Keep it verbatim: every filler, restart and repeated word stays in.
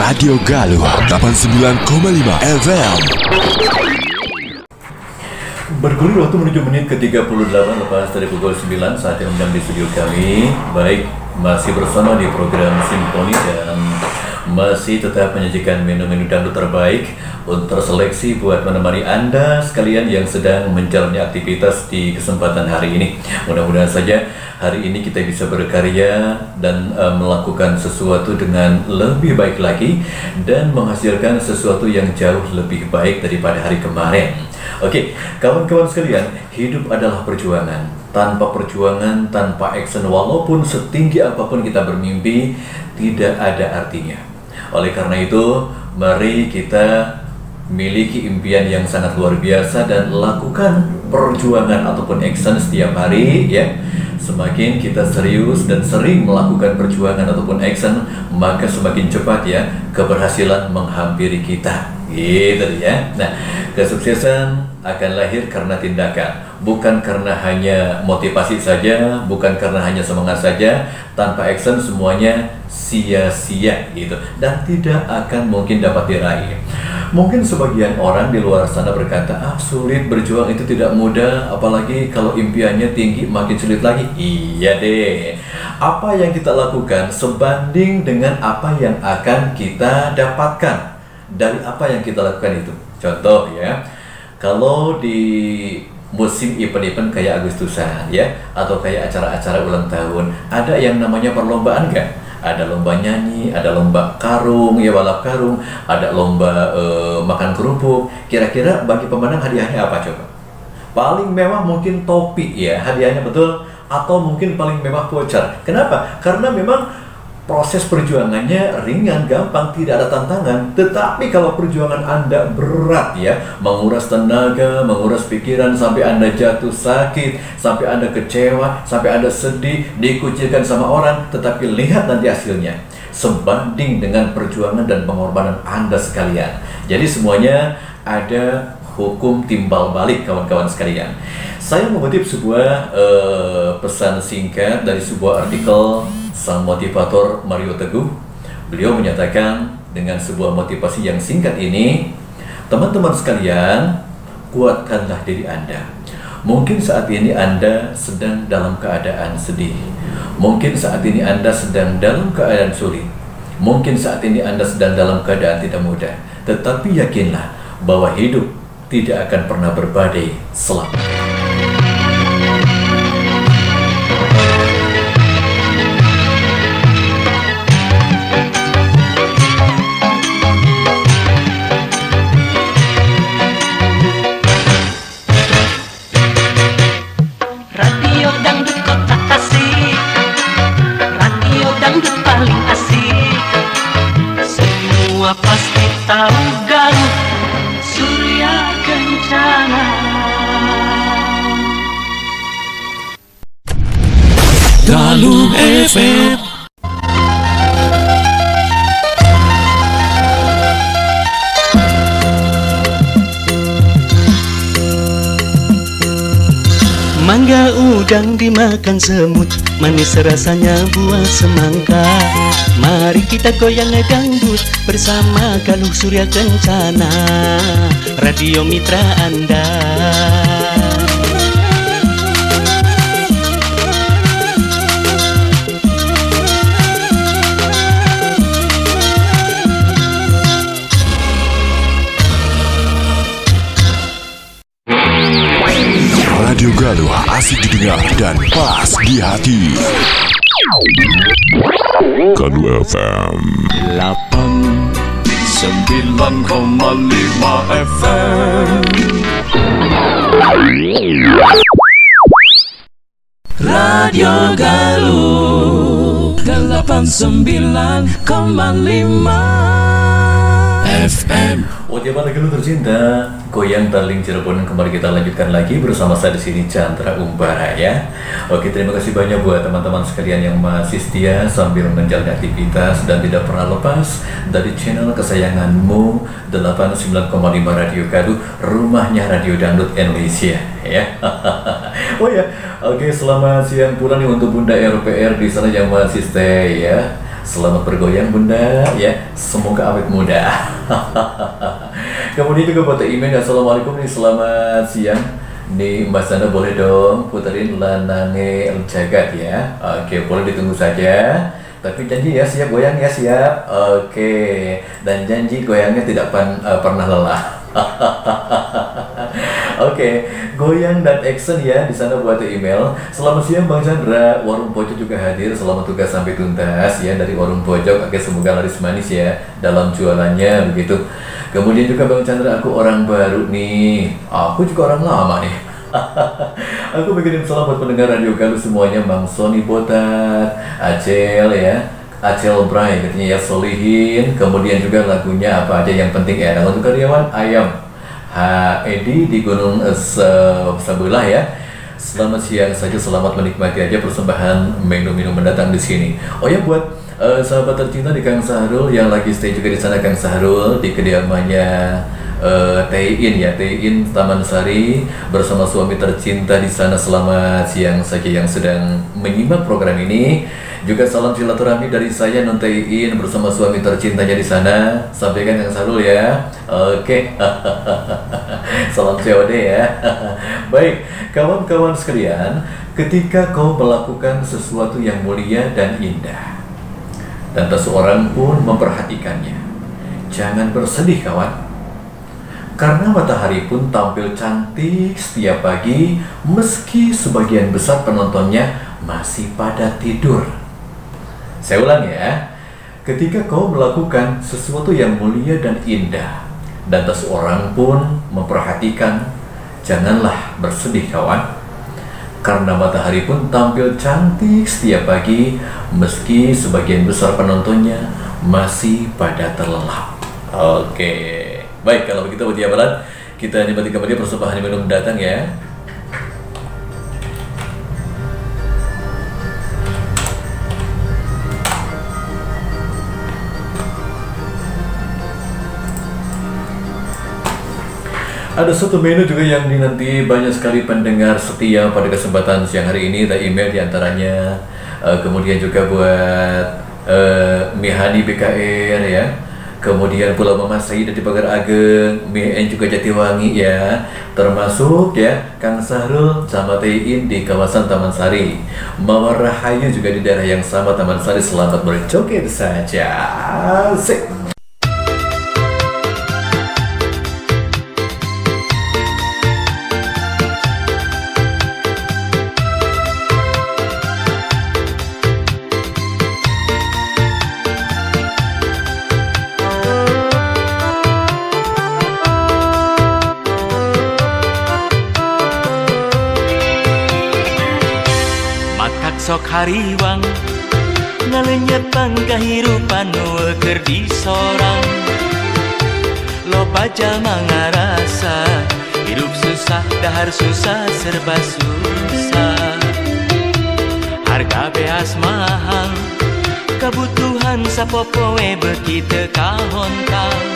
Radio Galuh delapan puluh sembilan koma lima F M. Bergulir waktu menuju menit ke tiga puluh delapan lepas dari pukul sembilan saat yang di studio kami. Baik, masih bersama di program Simfoni dan masih tetap menyajikan menu-menu dangdut terbaik untuk seleksi buat menemani Anda sekalian yang sedang menjalani aktivitas di kesempatan hari ini. Mudah-mudahan saja hari ini kita bisa berkarya dan uh, melakukan sesuatu dengan lebih baik lagi dan menghasilkan sesuatu yang jauh lebih baik daripada hari kemarin. Oke, kawan-kawan sekalian, hidup adalah perjuangan. Tanpa perjuangan, tanpa action, walaupun setinggi apapun kita bermimpi, tidak ada artinya. Oleh karena itu, mari kita miliki impian yang sangat luar biasa dan lakukan perjuangan ataupun action setiap hari, ya. Semakin kita serius dan sering melakukan perjuangan ataupun action, maka semakin cepat ya keberhasilan menghampiri kita. Gitu ya. Nah, kesuksesan akan lahir karena tindakan, bukan karena hanya motivasi saja, bukan karena hanya semangat saja. Tanpa action semuanya sia-sia gitu dan tidak akan mungkin dapat diraih. Mungkin sebagian orang di luar sana berkata, ah sulit berjuang itu tidak mudah, apalagi kalau impiannya tinggi makin sulit lagi. Iya deh, apa yang kita lakukan sebanding dengan apa yang akan kita dapatkan dari apa yang kita lakukan itu. Contoh ya, kalau di musim event-event kayak Agustusan ya, atau kayak acara-acara ulang tahun, ada yang namanya perlombaan nggak? Ada lomba nyanyi, ada lomba karung, ya balap karung, ada lomba uh, makan kerupuk. Kira-kira bagi pemenang hadiahnya apa coba? Paling mewah mungkin topi ya hadiahnya, betul? Atau mungkin paling mewah voucher. Kenapa? Karena memang proses perjuangannya ringan, gampang, tidak ada tantangan. Tetapi kalau perjuangan Anda berat ya, menguras tenaga, menguras pikiran sampai Anda jatuh sakit, sampai Anda kecewa, sampai Anda sedih, dikucilkan sama orang, tetapi lihat nanti hasilnya sebanding dengan perjuangan dan pengorbanan Anda sekalian. Jadi semuanya ada hukum timbal balik, kawan-kawan sekalian. Saya mengutip sebuah uh, pesan singkat dari sebuah artikel sang motivator Mario Teguh. Beliau menyatakan dengan sebuah motivasi yang singkat ini, teman-teman sekalian, kuatkanlah diri Anda. Mungkin saat ini Anda sedang dalam keadaan sedih. Mungkin saat ini Anda sedang dalam keadaan sulit. Mungkin saat ini Anda sedang dalam keadaan tidak mudah. Tetapi yakinlah bahwa hidup tidak akan pernah berbadai selamanya. Radio Dangdut Kota Tasik, radio dangdut paling asik. Semua pasti tahu Galuh Surya Kencana. Galuh F M. Mangga udang dimakan semut, manis rasanya buah semangka. Mari kita goyang dangdut bersama Galuh Surya Kencana, radio mitra Anda. Radio Galuh asik didengar dan pas di hati. Galuh F M delapan puluh sembilan koma lima F M. Radio Galuh delapan puluh sembilan koma lima F M. Oh, jemaah Galuh tercinta, goyang darling Cirebon kembali kita lanjutkan lagi bersama saya di sini Chandra Umbara ya. Oke, terima kasih banyak buat teman-teman sekalian yang masih setia sambil menjalani aktivitas dan tidak pernah lepas dari channel kesayanganmu delapan puluh sembilan koma lima Radio Galuh, rumahnya Radio Dangdut Indonesia ya. Oh ya, oke, selamat siang pula nih untuk Bunda R P R di sana yang masih stay ya. Selamat bergoyang bunda ya, semoga awet muda. Kemudian juga buat email, assalamualaikum nih, selamat siang nih Mbak Sanda, boleh dong puterin Lanange Jagat ya. Oke, boleh ditunggu saja, tapi janji ya siap goyang ya, siap. Oke, dan janji goyangnya tidak pan, uh, pernah lelah. Oke, goyang dan action ya di sana buat email. Selamat siang Bang Chandra, Warung Pojok juga hadir. Selamat tugas sampai tuntas ya dari Warung Pojok. Oke, semoga laris manis ya dalam jualannya begitu. Kemudian juga Bang Chandra, aku orang baru nih. Aku juga orang lama nih. Aku bikin salam buat pendengar Radio Galuh semuanya, Bang Sony Botak, Acel ya, Acel Bray katanya ya, Solihin. Kemudian juga lagunya apa aja yang penting ya. Dan untuk karyawan Ayam H. Edi di Gunung Se Sebelah ya. Selamat siang saja, selamat menikmati aja persembahan minum-minum mendatang di sini. Oh ya, buat uh, sahabat tercinta di Kang Sahrul yang lagi stay juga di sana, Kang Sahrul di kediamannya uh, Tein ya, Tein Taman Sari bersama suami tercinta di sana. Selamat siang saja yang sedang menyimak program ini. Juga salam silaturahmi dari saya Non Tein bersama suami tercintanya di sana. Sampaikan Kang Sahrul ya. Oke. Salam C O D ya. Baik, kawan-kawan sekalian, ketika kau melakukan sesuatu yang mulia dan indah dan tak seorang pun memperhatikannya, jangan bersedih kawan. Karena matahari pun tampil cantik setiap pagi meski sebagian besar penontonnya masih pada tidur. Saya ulang ya, ketika kau melakukan sesuatu yang mulia dan indah dan tak seorang pun memperhatikan, janganlah bersedih kawan. Karena matahari pun tampil cantik setiap pagi meski sebagian besar penontonnya masih pada terlelap. Oke, baik, kalau begitu buat Yabalan, kita nikmati kembali persembahan minum datang ya. Ada satu menu juga yang dinanti banyak sekali pendengar setia pada kesempatan siang hari ini. Ada email diantaranya, uh, kemudian juga buat uh, Mihani B K R ya, kemudian Pulau Mama Saida di Pagar Ageng, Mien juga Jatiwangi ya, termasuk ya Kang Sahrul sama Tein di kawasan Taman Sari, Mawar Rahayu juga di daerah yang sama Taman Sari. Selamat berjoget saja. Sik. Sok hariwang ngalenyepang kahirupan nu keur di sorang, loba jalma ngarasa hidup susah, dahar susah, serba susah. Harga beas mahal, kebutuhan sapopoe beuki teu kahontang.